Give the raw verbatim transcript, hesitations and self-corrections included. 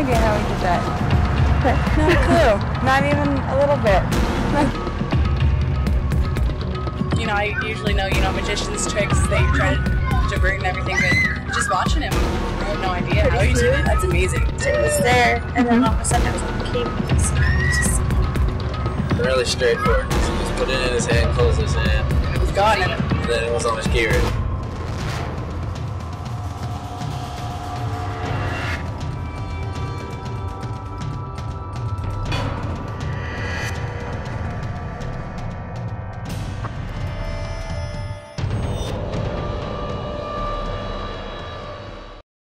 idea how he did that. No clue. Not even a little bit. You know, I usually know, you know, magicians' tricks, they try to divert and everything, but just watching him, I have no idea how he did it. That's amazing. It was there, and then all of a sudden it was on the cable. So just really straightforward. So just put it in his hand, close his hand, And it was gone. and then it was on his keyring.